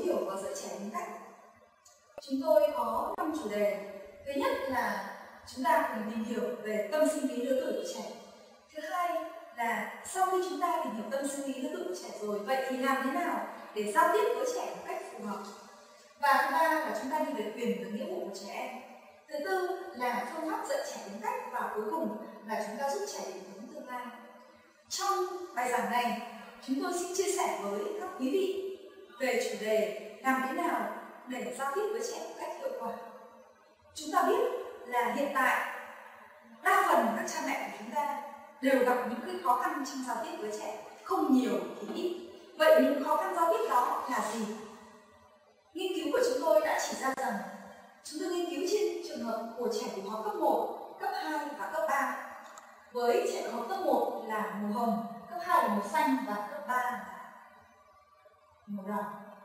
hiểu và dạy trẻ đúng cách. Chúng tôi có 5 chủ đề. Thứ nhất là chúng ta cùng tìm hiểu về tâm sinh lý lứa tuổi của trẻ. Thứ hai là sau khi chúng ta tìm hiểu tâm sinh lý lứa tuổi của trẻ rồi, vậy thì làm thế nào để giao tiếp với trẻ một cách phù hợp. Và thứ ba là chúng ta đi về quyền và nghĩa vụ của trẻ em. Thứ tư là phương pháp dạy trẻ đúng cách, và cuối cùng là chúng ta giúp trẻ định hướng tương lai. Trong bài giảng này, chúng tôi xin chia sẻ với các quý vị về chủ đề làm thế nào để giao tiếp với trẻ một cách hiệu quả. Chúng ta biết là hiện tại đa phần các cha mẹ của chúng ta đều gặp những cái khó khăn trong giao tiếp với trẻ, không nhiều thì ít. Vậy những khó khăn giao tiếp đó là gì? Nghiên cứu của chúng tôi đã chỉ ra rằng chúng tôi nghiên cứu trên trường hợp của trẻ tiểu học cấp 1, cấp 2 và cấp 3. Với trẻ tiểu học cấp 1 là màu hồng, cấp 2 là màu xanh và cấp 3 là màu đỏ.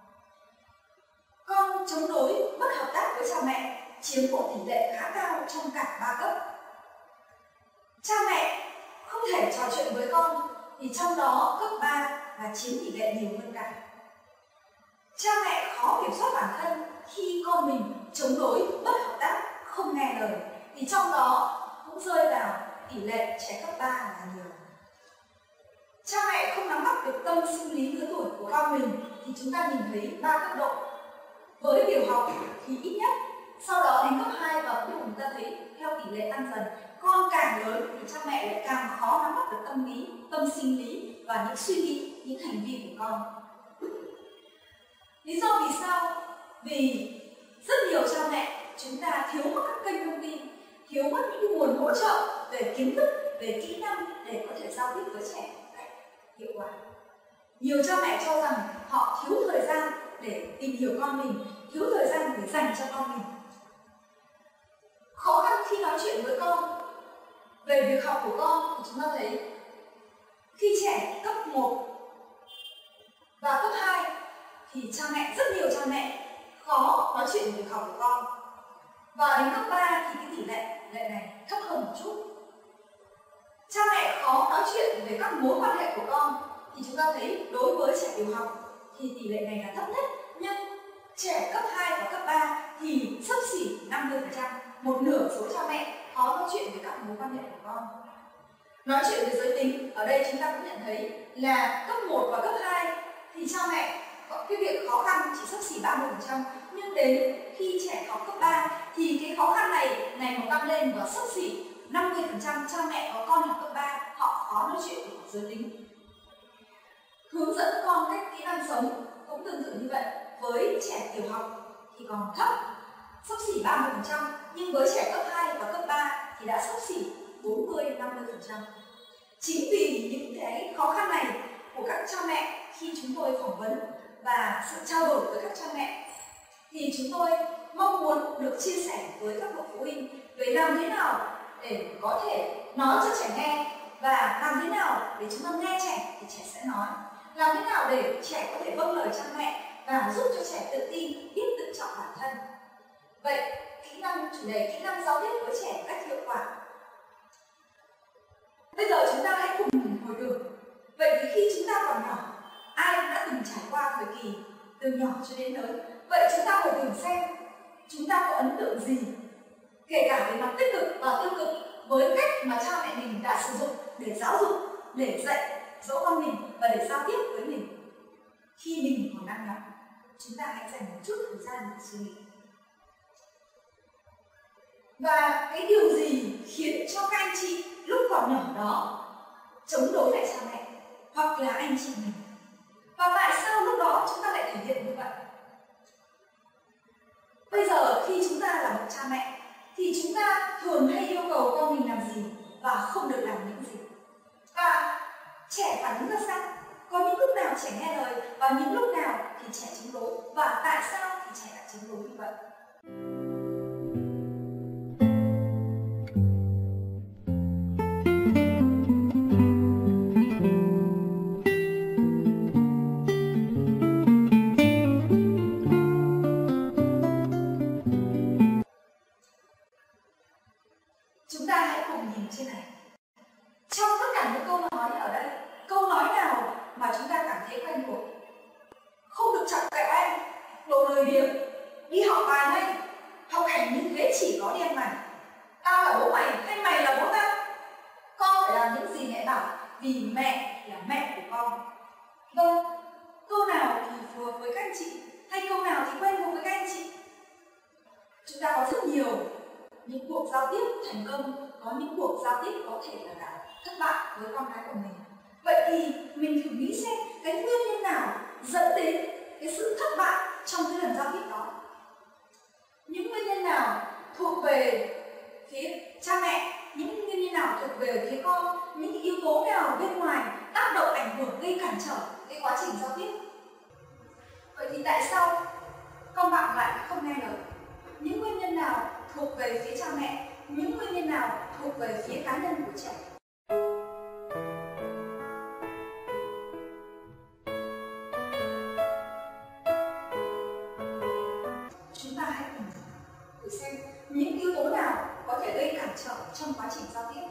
Con chống đối bất hợp tác với cha mẹ chiếm một tỷ lệ khá cao trong cả 3 cấp. Cha mẹ không thể trò chuyện với con thì trong đó cấp 3 là chiếm tỷ lệ nhiều hơn cả. Cha mẹ khó kiểm soát bản thân khi con mình chống đối bất hợp tác, không nghe lời thì trong đó cũng rơi vào tỷ lệ trẻ cấp 3 là nhiều. Cha mẹ không nắm bắt được tâm sinh lý lứa tuổi của con mình thì chúng ta nhìn thấy 3 cấp độ. Với tiểu học thì ít nhất, sau đó đến cấp 2 và cuối cùng ta thấy theo tỷ lệ tăng dần. Con càng lớn thì cha mẹ lại càng khó nắm bắt được tâm lý, tâm sinh lý và những suy nghĩ, những hành vi của con. Lý do vì sao? Vì rất nhiều cha mẹ chúng ta thiếu mất các kênh thông tin, thiếu mất những nguồn hỗ trợ về kiến thức, về kỹ năng để có thể giao tiếp với trẻ một cách hiệu quả. Nhiều cha mẹ cho rằng họ thiếu thời gian để tìm hiểu con mình, thiếu thời gian để dành cho con mình. Khó khăn khi nói chuyện với con về việc học của con thì chúng ta thấy khi trẻ cấp 1 và cấp 2 thì rất nhiều cha mẹ khó nói chuyện về việc học của con. Và đến cấp 3 thì cái tỷ lệ này thấp hơn một chút. Cha mẹ khó nói chuyện về các mối quan hệ của con thì chúng ta thấy đối với trẻ tiểu học thì tỷ lệ này là thấp nhất, nhưng trẻ cấp 2 và cấp 3 thì xấp xỉ 50%, một nửa số cha mẹ khó nói chuyện về các mối quan hệ của con. Nói chuyện về giới tính, ở đây chúng ta cũng nhận thấy là cấp 1 và cấp 2 thì cha mẹ có cái việc khó khăn chỉ xấp xỉ 30%, nhưng đến khi trẻ học cấp 3 thì cái khó khăn này ngày một tăng lên và xấp xỉ 50% cha mẹ có con học cấp 3 họ khó nói chuyện về giới tính. Hướng dẫn con cách kỹ năng sống cũng tương tự như vậy. Với trẻ tiểu học thì còn thấp, xấp xỉ 30%, nhưng với trẻ cấp 2 và cấp 3 thì đã xấp xỉ 40-50%. Chính vì những cái khó khăn này của các cha mẹ khi chúng tôi phỏng vấn và sự trao đổi với các cha mẹ thì chúng tôi mong muốn được chia sẻ với các bậc phụ huynh về làm thế nào để có thể nói cho trẻ nghe, và làm thế nào để chúng ta nghe trẻ thì trẻ sẽ nói, làm thế nào để trẻ có thể vâng lời cha mẹ và giúp cho trẻ tự tin, biết tự trọng bản thân. Vậy chủ đề kỹ năng giao tiếp với trẻ một cách hiệu quả. Bây giờ chúng ta hãy cùng hồi tưởng. Vậy thì khi chúng ta còn nhỏ, ai đã từng trải qua thời kỳ từ nhỏ cho đến lớn? Vậy chúng ta hồi tưởng xem chúng ta có ấn tượng gì, kể cả về mặt tích cực và tiêu cực, với cách mà cha mẹ mình đã sử dụng để giáo dục, để dạy dỗ con mình và để giao tiếp với mình khi mình còn đang nhỏ. Chúng ta hãy dành một chút thời gian để suy nghĩ. Và cái điều gì khiến cho các anh chị lúc còn nhỏ đó chống đối lại cha mẹ hoặc là anh chị mình? Và tại sao lúc đó chúng ta lại thể hiện như vậy? Bây giờ khi chúng ta là một cha mẹ thì chúng ta thường hay yêu cầu con mình làm gì và không được làm những gì. Và trẻ phản ứng ra sao? Có những lúc nào trẻ nghe lời và những lúc nào thì trẻ chống đối, và tại sao thì trẻ lại chống đối như vậy? Chúng ta hãy cùng nhìn trên này. Trong tất cả những câu nói ở đây, câu nói nào mà chúng ta cảm thấy quen thuộc? Không được chọc kẹo em, 10 điểm. Đi học bài này, học hành như thế chỉ có đen mày. Tao là bố mày hay mày là bố tao? Con phải làm những gì mẹ bảo, vì mẹ là mẹ của con. Vâng, câu nào thì phù hợp với các anh chị, hay câu nào thì quen thuộc với các anh chị? Chúng ta có rất nhiều những cuộc giao tiếp thành công, có những cuộc giao tiếp có thể là đã thất bại với con cái của mình. Vậy thì mình thử nghĩ xem cái nguyên nhân nào dẫn đến cái sự thất bại trong cái lần giao tiếp đó. Những nguyên nhân nào thuộc về phía cha mẹ, những nguyên nhân nào thuộc về phía con, những yếu tố nào bên ngoài tác động ảnh hưởng gây cản trở cái quá trình giao tiếp. Vậy thì tại sao con bạn lại không nghe lời? Những nguyên nhân nào thuộc về phía cha mẹ, những nguyên nhân nào thuộc về phía cá nhân của trẻ? Chúng ta hãy cùng thử xem những yếu tố nào có thể gây cản trở trong quá trình giao tiếp.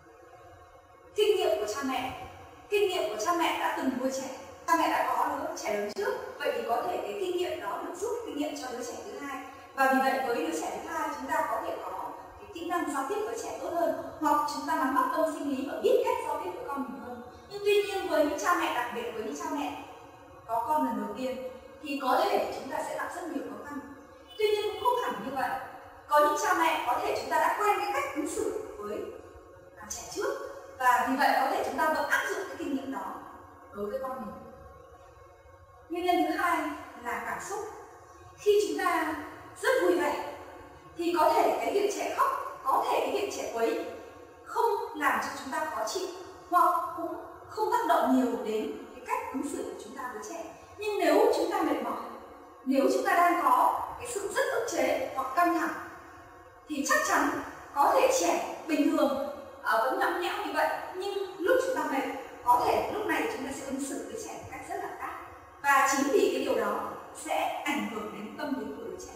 Kinh nghiệm của cha mẹ. Kinh nghiệm của cha mẹ đã từng nuôi trẻ. Cha mẹ đã có đứa trẻ lớn trước, vậy thì có thể cái kinh nghiệm đó được rút kinh nghiệm cho đứa trẻ thứ hai. Và vì vậy với đứa trẻ thứ hai chúng ta có thể có cái kỹ năng giao tiếp với trẻ tốt hơn, hoặc chúng ta nắm bắt tâm sinh lý và biết cách giao tiếp với con mình hơn. Nhưng tuy nhiên với những cha mẹ, đặc biệt với những cha mẹ có con lần đầu tiên, thì có thể chúng ta sẽ gặp rất nhiều khó khăn. Tuy nhiên cũng không hẳn như vậy. Có những cha mẹ có thể chúng ta đã quen cái cách ứng xử với trẻ trước, và vì vậy có thể chúng ta vẫn áp dụng cái kinh nghiệm đó đối với con mình. Nguyên nhân thứ hai là cảm xúc. Khi chúng ta rất vui vẻ thì có thể cái việc trẻ khóc, có thể cái việc trẻ quấy không làm cho chúng ta khó chịu, hoặc cũng không tác động nhiều đến cái cách ứng xử của chúng ta với trẻ. Nhưng nếu chúng ta mệt mỏi, nếu chúng ta đang có cái sự rất ức chế hoặc căng thẳng, thì chắc chắn có thể trẻ bình thường vẫn nhõng nhẽo như vậy, nhưng lúc chúng ta mệt, có thể lúc này chúng ta sẽ ứng xử với trẻ một cách rất là khác. Và chính vì cái điều đó sẽ ảnh hưởng đến tâm lý của đứa trẻ.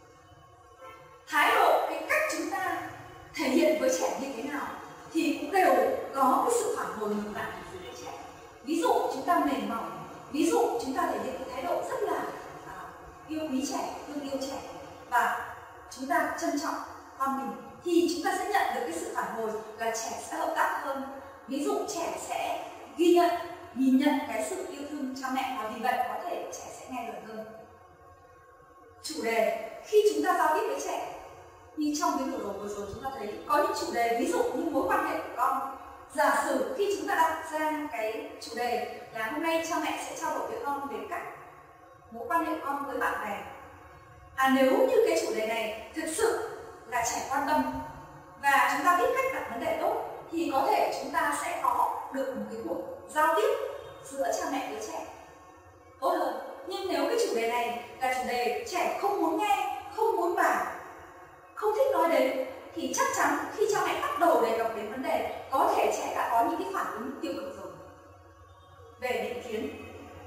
Thái độ, cái cách chúng ta thể hiện với trẻ như thế nào thì cũng đều có cái sự phản hồi ngược lại từ đứa trẻ. Ví dụ chúng ta mềm mỏng, ví dụ chúng ta thể hiện cái thái độ rất là yêu quý trẻ, thương yêu trẻ, và chúng ta trân trọng con mình, thì chúng ta sẽ nhận được cái sự phản hồi là trẻ sẽ hợp tác hơn. Ví dụ trẻ sẽ ghi nhận, nhìn nhận cái sự yêu thương cha mẹ, và vì vậy có thể trẻ sẽ nghe lời hơn. Chủ đề khi chúng ta giao tiếp với trẻ, như trong cái vừa rồi chúng ta thấy có những chủ đề, ví dụ như mối quan hệ của con. Giả sử khi chúng ta đặt ra cái chủ đề là hôm nay cha mẹ sẽ trao đổi với con về cách mối quan hệ con với bạn bè. Nếu như cái chủ đề này thực sự là trẻ quan tâm và chúng ta biết cách đặt vấn đề tốt, thì có thể chúng ta sẽ có được một cái cuộc giao tiếp giữa cha mẹ với trẻ tốt hơn. Nhưng nếu cái chủ đề này là chủ đề trẻ không muốn nghe, không muốn bàn, không thích nói đến, thì chắc chắn khi cha mẹ bắt đầu đề cập đến vấn đề, có thể trẻ đã có những cái phản ứng tiêu cực rồi. Về định kiến,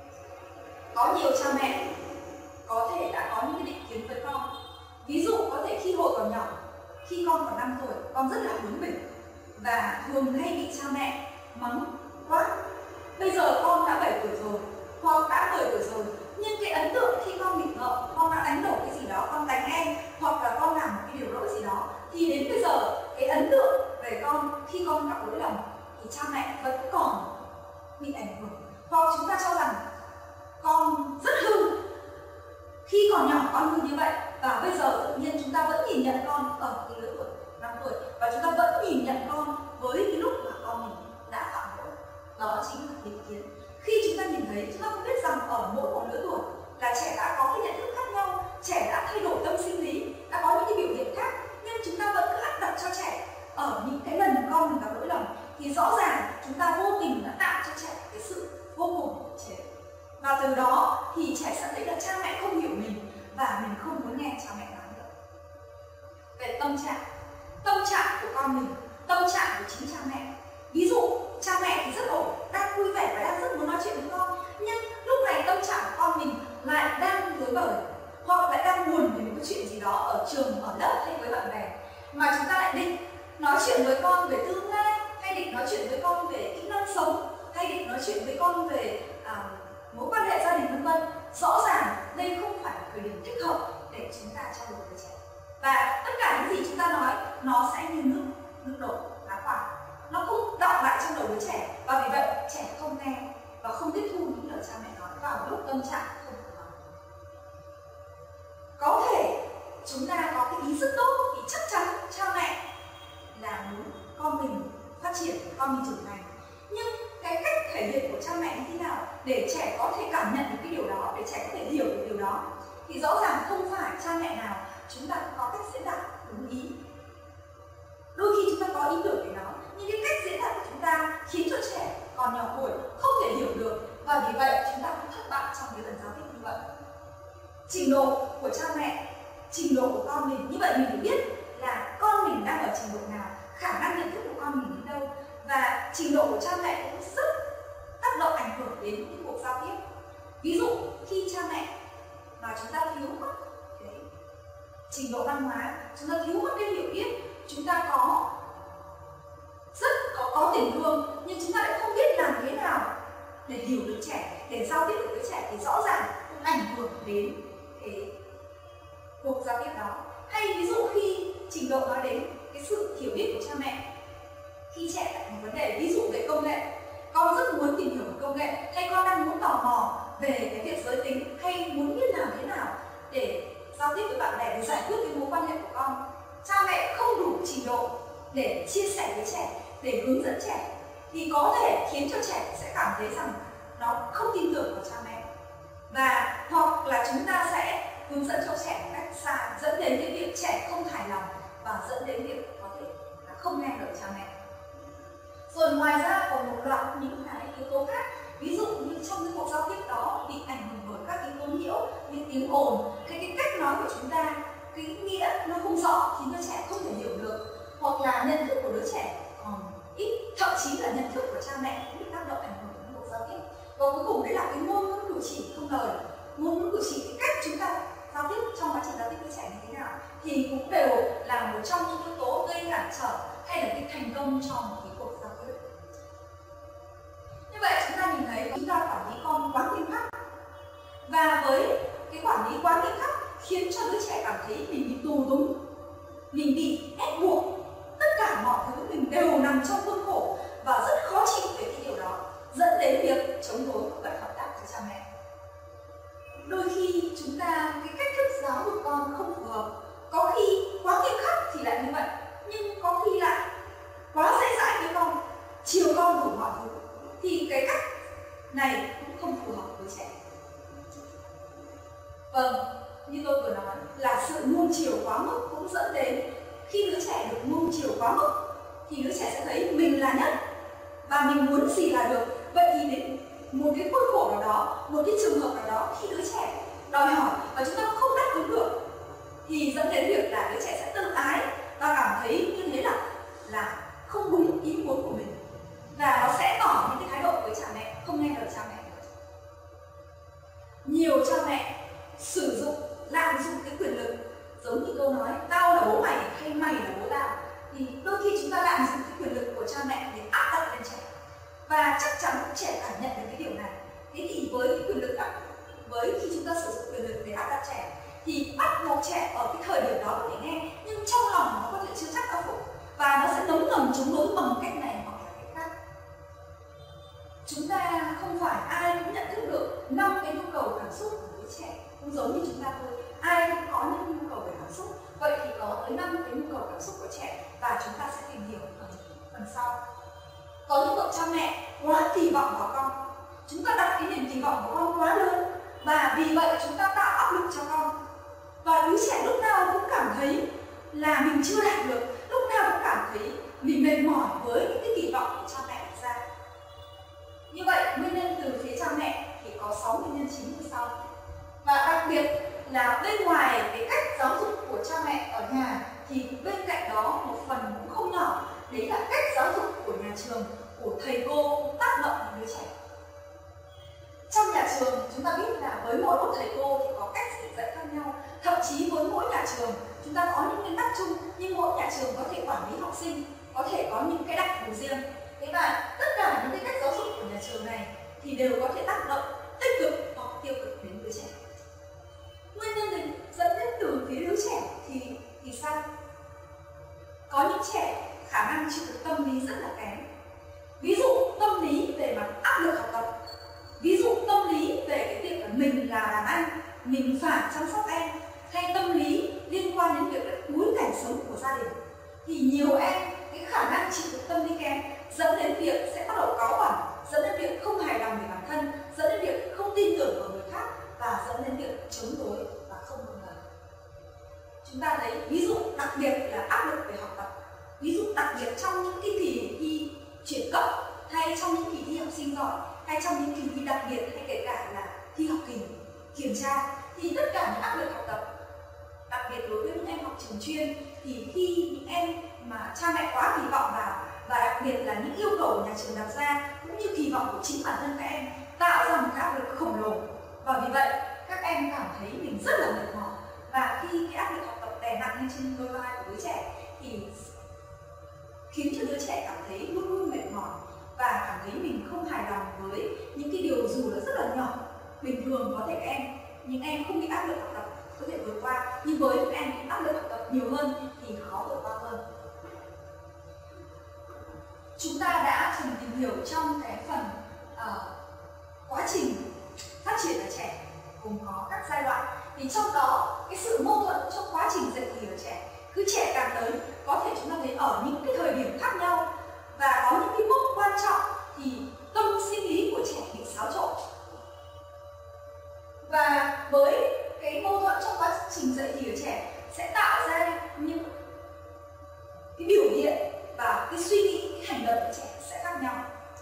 có nhiều cha mẹ có thể đã có những cái định kiến với con. Ví dụ có thể khi hồi còn nhỏ, khi con còn 5 tuổi, con rất là bướng bỉnh và thường hay bị cha mẹ mắng quát. Bây giờ con đã 7 tuổi rồi, hoặc đã 10 tuổi rồi, nhưng cái ấn tượng khi con nghịch ngợm, con đã đánh đổ cái gì đó, con đánh em, hoặc là con làm một cái điều lỗi gì đó, thì đến bây giờ cái ấn tượng về con khi con gặp lỗi lầm thì cha mẹ vẫn còn bị ảnh hưởng. Hoặc chúng ta cho rằng con rất hư, khi còn nhỏ con hư như vậy, và bây giờ tự nhiên chúng ta vẫn nhìn nhận con ở cái lứa tuổi 5 tuổi, và chúng ta vẫn nhìn nhận con với cái lúc mà con mình đã phạm lỗi. Đó chính là định kiến. Khi chúng ta nhìn thấy, chúng ta không biết rằng ở mỗi một lứa tuổi là trẻ đã có cái nhận thức khác nhau, trẻ đã thay đổi tâm sinh lý, đã có những cái biểu hiện khác, nhưng chúng ta vẫn cứ áp đặt cho trẻ ở những cái lần con mình gặp lỗi lầm, thì rõ ràng chúng ta vô tình đã tạo cho trẻ cái sự vô cùng ức chế. Và từ đó thì trẻ sẽ thấy là cha mẹ không hiểu mình và mình không muốn nghe cha mẹ nói nữa. Về tâm trạng của con mình, tâm trạng của chính cha mẹ. Ví dụ cha mẹ thì rất ổn, đang vui vẻ và đang rất muốn nói chuyện với con, nhưng lúc này tâm trạng của con mình lại đang rối bời, hoặc lại đang buồn về một cái chuyện gì đó ở trường, ở lớp hay với bạn bè, mà chúng ta lại định nói chuyện với con về tương lai, hay định nói chuyện với con về kỹ năng sống, hay định nói chuyện với con về mối quan hệ gia đình vân vân. Rõ ràng đây không phải là thời điểm thích để chúng ta trao đổi với trẻ. Và tất cả những gì chúng ta nói nó sẽ như nước đổ lá quả, nó không đọng lại trong đầu đứa trẻ, và vì vậy trẻ không nghe và không tiếp thu những lời cha mẹ nói vào lúc tâm trạng không phù hợp. Có thể chúng ta có cái ý rất tốt vì chắc chắn cha mẹ là muốn con mình phát triển, con mình trưởng thành, nhưng cái cách thể hiện của cha mẹ như thế nào để trẻ có thể cảm nhận được cái điều đó, để trẻ có thể hiểu được điều đó, thì rõ ràng không phải cha mẹ nào chúng ta cũng có cách diễn đạt đúng ý. Đôi khi chúng ta có ý tưởng về nó, nhưng cái cách diễn đạt của chúng ta khiến cho trẻ còn nhỏ tuổi không thể hiểu được, và vì vậy chúng ta cũng thất bại trong cái lần giao tiếp như vậy. Trình độ của cha mẹ, trình độ của con mình, như vậy mình phải biết là con mình đang ở trình độ nào, khả năng nhận thức của con mình đến đâu, và trình độ của cha mẹ cũng rất tác động ảnh hưởng đến những cuộc giao tiếp. Ví dụ khi cha mẹ mà chúng ta thiếu mất cái trình độ văn hóa, chúng ta thiếu mất cái hiểu biết, chúng ta có tình thương, nhưng chúng ta lại không biết làm thế nào để hiểu được trẻ, để giao tiếp được với trẻ, thì rõ ràng cũng ảnh hưởng đến cái cuộc giao tiếp đó. Hay ví dụ khi trình độ nói đến cái sự hiểu biết của cha mẹ, khi trẻ gặp một vấn đề, ví dụ về công nghệ, con rất muốn tìm hiểu về công nghệ, hay con đang muốn tò mò về cái việc giới tính, hay muốn biết làm thế nào để giao tiếp với bạn bè, để giải quyết cái mối quan hệ của con. Cha mẹ không đủ trình độ để chia sẻ với trẻ, để hướng dẫn trẻ, thì có thể khiến cho trẻ sẽ cảm thấy rằng nó không tin tưởng vào cha mẹ, và hoặc là chúng ta sẽ hướng dẫn cho trẻ một cách xa, dẫn đến cái việc trẻ không hài lòng và dẫn đến việc có thể là không nghe lời cha mẹ. Rồi ngoài ra còn một loạt những cái yếu tố khác, ví dụ như trong cái cuộc giao tiếp đó bị ảnh hưởng bởi các yếu tố nhiễu như tiếng ồn, cái cách nói của chúng ta, cái nghĩa nó không rõ khiến cho trẻ không thể hiểu được, hoặc là nhận thức của đứa trẻ còn ít, thậm chí là nhận thức của cha mẹ cũng bị tác động ảnh hưởng đến cuộc giao tiếp. Và cuối cùng đấy là cái ngôn ngữ cử chỉ không lời, ngôn ngữ cử chỉ, cái cách chúng ta giao tiếp trong quá trình giao tiếp với trẻ như thế nào, thì cũng đều là một trong những yếu tố gây cản trở hay là cái thành công trong một cái cuộc giao tiếp. Như vậy chúng ta nhìn thấy chúng ta quản lý con quá nghiêm khắc, và với cái quản lý quá nghiêm khắc khiến cho đứa trẻ cảm thấy mình bị tù túng, mình bị ép buộc, tất cả mọi thứ mình đều nằm trong khuôn khổ và rất khó chịu về cái điều đó, dẫn đến việc chống đối và hợp tác với cha mẹ. Đôi khi chúng ta cái cách thức giáo dục con không phù hợp, có khi quá nghiêm khắc thì lại như vậy, nhưng có khi lại quá dễ dãi với con, chiều con đủ mọi thứ, thì cái cách này cũng không phù hợp với trẻ. Vâng, như tôi vừa nói là sự nuông chiều quá mức cũng dẫn đến khi đứa trẻ được nuông chiều quá mức thì đứa trẻ sẽ thấy mình là nhất và mình muốn gì là được. Vậy thì đến một cái khuôn khổ nào đó, một cái trường hợp nào đó, khi đứa trẻ đòi hỏi và chúng ta không đáp ứng được thì dẫn đến việc là đứa trẻ sẽ tự ái và cảm thấy như thế là không đúng ý muốn của mình, và nó sẽ tỏ những cái thái độ với cha mẹ, không nghe lời cha mẹ. Nhiều cha mẹ sử dụng, lạm dụng cái quyền lực, giống như câu nói tao là bố mày hay mày là bố tao, thì đôi khi chúng ta lạm dụng cái quyền lực của cha mẹ để áp đặt lên trẻ, và chắc chắn trẻ cảm nhận được cái điều này. Thế thì với cái quyền lực với khi chúng ta sử dụng quyền lực để áp đặt trẻ thì bắt buộc trẻ ở cái thời điểm đó có thể nghe, nhưng trong lòng nó có thể chưa chắc đã phục, và nó sẽ ngấm ngầm chống đối bằng cách này hoặc là cách khác. Chúng ta không phải ai cũng nhận thức được 5 cái nhu cầu cảm xúc của đứa trẻ, cũng giống như chúng ta thôi, ai cũng có những nhu cầu về cảm xúc. Vậy thì có tới 5 cái nhu cầu cảm xúc của trẻ, và chúng ta sẽ tìm hiểu ở phần sau. Có những bậc cha mẹ quá kỳ vọng vào con, chúng ta đặt cái niềm kỳ vọng của con quá lớn, và vì vậy chúng ta tạo áp lực cho con, và đứa trẻ lúc nào cũng cảm thấy là mình chưa đạt được, lúc nào cũng cảm thấy mình mệt mỏi với những cái kỳ vọng của cha mẹ đặt ra. Như vậy nguyên nhân từ phía cha mẹ thì có 6 nguyên nhân chính như sau, và đặc biệt là bên ngoài cái cách giáo dục của cha mẹ ở nhà thì bên cạnh đó một phần cũng không nhỏ, đấy là cách giáo dục của nhà trường, của thầy cô tác động đến đứa trẻ. Trong nhà trường chúng ta biết là với mỗi một thầy cô thì có cách dạy khác nhau, thậm chí với mỗi nhà trường chúng ta có những nguyên tắc chung, nhưng mỗi nhà trường có thể quản lý học sinh, có thể có những cái đặc thù riêng. Thế và tất cả những cái cách giáo dục của nhà trường này thì đều có thể tác động tích cực hoặc tiêu cực đến đứa trẻ. Nguyên nhân dẫn đến từ đứa trẻ thì sao? Có những trẻ khả năng chịu đựng tâm lý rất là kém. Ví dụ tâm lý về mặt áp lực học tập, ví dụ tâm lý về cái việc là mình là đàn anh, mình phải chăm sóc em, hay tâm lý liên quan đến việc là bối cảnh sống của gia đình, thì nhiều em cái khả năng chịu đựng tâm lý kém dẫn đến việc sẽ bắt đầu cáu bẳn, dẫn đến việc không hài lòng về bản thân, dẫn đến việc không tin tưởng vào người khác và dẫn đến việc chống đối và không vâng lời. Chúng ta thấy ví dụ đặc biệt là áp lực về học tập, ví dụ đặc biệt trong những cái kỳ thi chuyển cấp, hay trong những kỳ thi học sinh giỏi, hay trong những kỳ thi đặc biệt, hay kể cả là thi học kỳ, kiểm tra, thì tất cả những áp lực học tập, đặc biệt đối với những em học trường chuyên, thì khi những em mà cha mẹ quá kỳ vọng vào, và đặc biệt là những yêu cầu nhà trường đặt ra cũng như kỳ vọng của chính bản thân các em, tạo ra một cái áp lực khổng lồ, và vì vậy các em cảm thấy mình rất là mệt mỏi. Và khi cái áp lực học tập đè nặng lên trên đôi vai của đứa trẻ thì khiến cho đứa trẻ cảm thấy luôn luôn mệt mỏi và cảm thấy mình không hài lòng với những cái điều dù là rất là nhỏ. Bình thường có thể những em không bị áp lực học tập có thể vượt qua, nhưng với những em bị áp lực học tập nhiều hơn thì khó vượt qua hơn. Chúng ta đã từng tìm hiểu trong cái phần quá trình phát triển ở trẻ gồm có các giai đoạn, thì trong đó cái sự mâu thuẫn trong quá trình dậy thì ở trẻ, cứ trẻ càng lớn có thể chúng ta thấy ở những cái thời điểm khác nhau, và có những cái mốc quan trọng thì tâm sinh lý của trẻ bị xáo trộn. Và với cái mâu thuẫn trong quá trình dậy thì ở trẻ sẽ tạo ra những cái biểu hiện và cái suy nghĩ, cái hành động của trẻ sẽ khác nhau.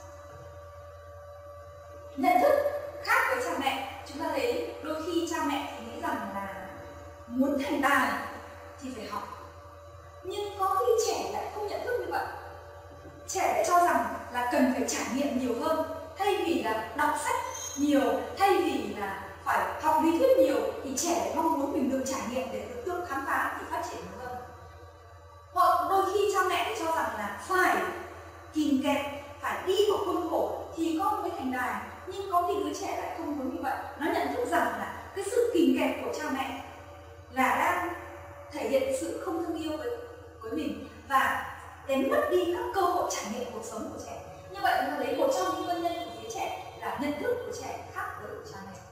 Nhận thức khác với cha mẹ, chúng ta thấy đôi khi cha mẹ thì nghĩ rằng là muốn thành tài thì phải học, nhưng có khi trẻ lại không nhận thức như vậy. Trẻ lại cho rằng là cần phải trải nghiệm nhiều hơn, thay vì là đọc sách nhiều, thay vì là phải học lý thuyết nhiều, thì trẻ lại mong muốn mình được trải nghiệm để được tự khám phá thì phát triển nhiều hơn. Hoặc đôi khi cha mẹ lại cho rằng là phải kìm kẹp, phải đi vào khuôn khổ thì con mới thành tài, nhưng có khi đứa trẻ lại không muốn như vậy. Nó nhận thức rằng là cái sự kìm kẹp của cha mẹ là đang thể hiện sự không thương yêu với mình và đánh mất đi các cơ hội trải nghiệm cuộc sống của trẻ. Như vậy chúng ta thấy một trong những nguyên nhân của phía trẻ là nhận thức của trẻ khác với của cha mẹ.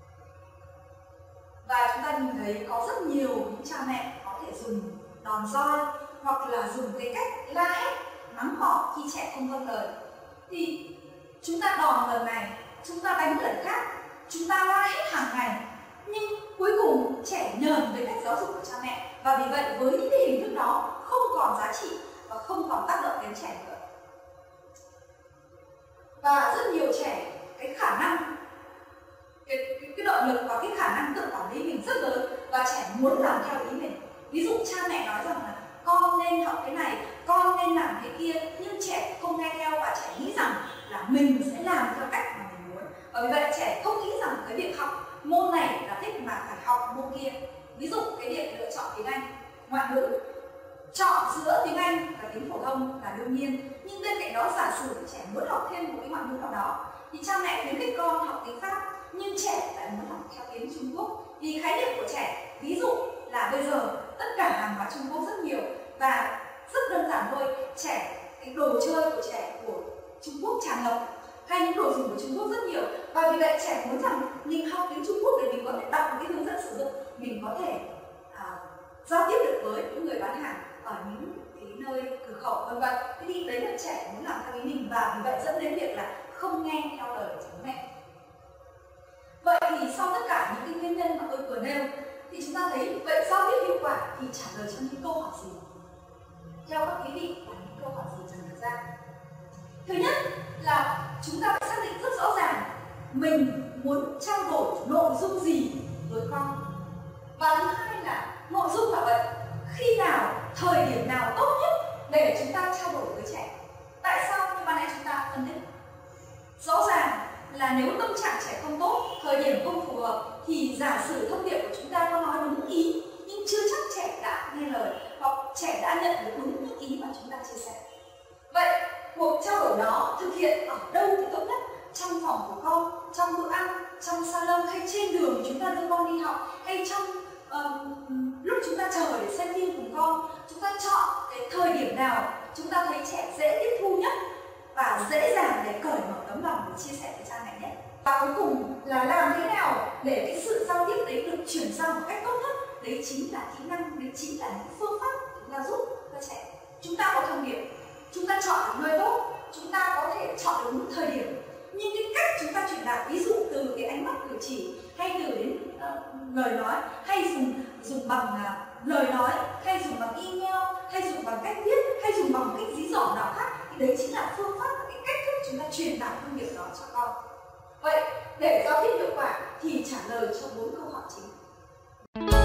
Và chúng ta nhìn thấy có rất nhiều những cha mẹ có thể dùng đòn roi hoặc là dùng cái cách la hét, mắng mỏ khi trẻ không vâng lời. Thì chúng ta đòn lần này, chúng ta đánh lần khác, chúng ta la hét hàng ngày, nhưng cuối cùng trẻ nhờn với cách giáo dục của cha mẹ, và vì vậy với những cái hình thức đó không còn giá trị và không còn tác động đến trẻ nữa. Và rất nhiều trẻ cái khả năng, cái động lực và cái khả năng tự quản lý mình rất lớn, và trẻ muốn làm theo ý mình. Ví dụ cha mẹ nói rằng là con nên học cái này, con nên làm cái kia, nhưng trẻ không nghe theo và trẻ nghĩ rằng là mình sẽ làm theo cách mà mình muốn. Và vì vậy trẻ không nghĩ rằng cái việc học môn này là thích mà phải học môn kia. Ví dụ cái việc lựa chọn tiếng Anh, ngoại ngữ, chọn giữa tiếng Anh và tiếng phổ thông là đương nhiên, nhưng bên cạnh đó giả sử trẻ muốn học thêm một cái ngoại ngữ nào đó thì cha mẹ khuyến khích con học tiếng Pháp, nhưng trẻ lại muốn học theo tiếng Trung Quốc, vì khái niệm của trẻ ví dụ là bây giờ tất cả hàng hóa Trung Quốc rất nhiều, và rất đơn giản thôi, trẻ cái đồ chơi của trẻ của Trung Quốc tràn ngập, hay những đồ dùng của Trung Quốc rất nhiều, và vì vậy trẻ muốn rằng mình học tiếng Trung Quốc để mình có thể đọc cái hướng dẫn sử dụng, mình có thể giao tiếp được với những người bán hàng ở những cái nơi cửa khẩu vân vân. Thế thì đấy là trẻ muốn làm theo ý mình, và vì vậy dẫn đến việc là không nghe theo lời của bố mẹ. Vậy thì sau tất cả những cái nguyên nhân mà tôi vừa nêu thì chúng ta thấy vậy giao tiếp hiệu quả thì trả lời cho những câu hỏi gì? Theo các quý vị là những câu hỏi gì cần được ra? Thứ nhất là chúng ta phải xác định rất rõ ràng mình muốn trao đổi nội dung gì với con. Và thứ hai là nội dung là vậy, khi nào, thời điểm nào tốt nhất để chúng ta trao đổi với trẻ. Tại sao như ban nãy chúng ta phân tích? Rõ ràng là nếu tâm trạng trẻ không tốt, thời điểm không phù hợp, thì giả sử thông điệp của chúng ta có nói đúng ý, nhưng chưa chắc trẻ đã nghe lời hoặc trẻ đã nhận được đúng những ý mà chúng ta chia sẻ. Vậy cuộc trao đổi đó thực hiện ở đâu thì tốt nhất? Trong phòng của con, trong bữa ăn, trong salon hay trên đường chúng ta đưa con đi học, chúng ta chờ để xem phim cùng con, chúng ta chọn cái thời điểm nào chúng ta thấy trẻ dễ tiếp thu nhất và dễ dàng để cởi mở tấm lòng để chia sẻ với cha mẹ nhất. Và cuối cùng là làm thế nào để cái sự giao tiếp đấy được chuyển sang một cách tốt nhất. Đấy chính là kỹ năng, đấy chính là những phương pháp chúng ta giúp cho trẻ. Chúng ta có thông điệp, chúng ta chọn được nơi tốt, chúng ta có thể chọn được đúng thời điểm, nhưng cái cách chúng ta truyền đạt, ví dụ từ cái ánh mắt cử chỉ, hay từ đến lời nói, hay dùng bằng lời nói, hay dùng bằng email, hay dùng bằng cách viết, hay dùng bằng cách dí dỏm nào khác, thì đấy chính là phương pháp và cái cách thức chúng ta truyền đạt thông điệp đó cho con. Vậy để giao tiếp hiệu quả thì trả lời cho 4 câu hỏi chính.